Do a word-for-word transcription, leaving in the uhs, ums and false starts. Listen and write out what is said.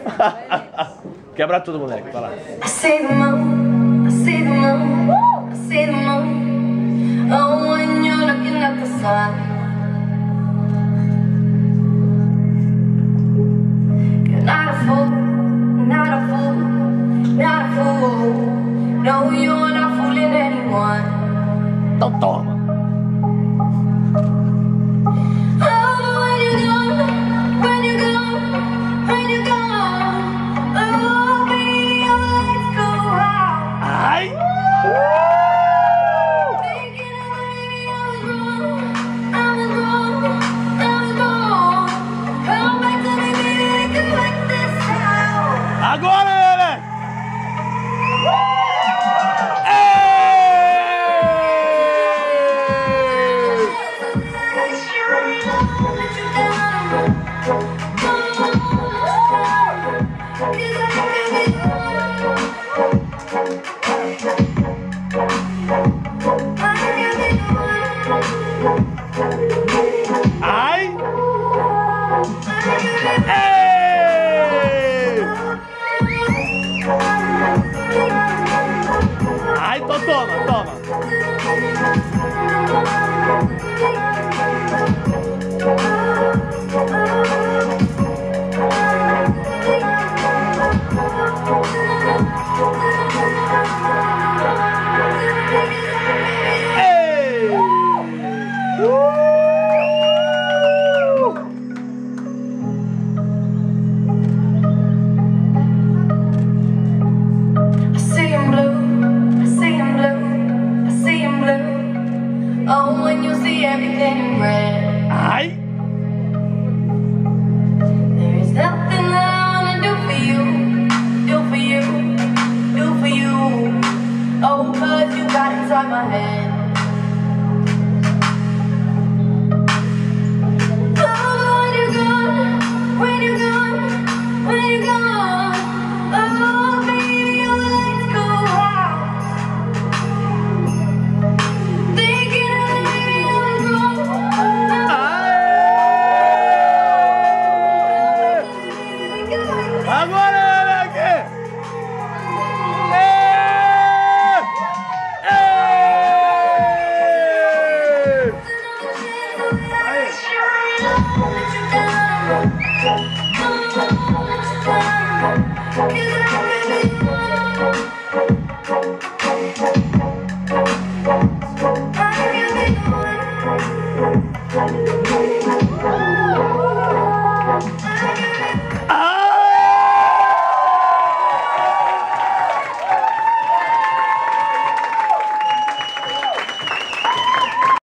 Quebra tudo, moleque. Vai lá. I see the moon, I see the moon, I see the moon. Oh, when you're looking at the sun. You're not a fool, not a fool, not a fool. No, you're not fooling anyone. Então toma. Agora, Lelê! Ai! Ei! Ai, então toma, toma. Ei! Uh! Oh, when you see everything in red. Ai! There is nothing that I wanna do for you, do for you, do for you. Oh, cause you got inside my head. Oh, when you're gone, when you're gone, when you're gone. Oh, baby, your lights go out. Agora!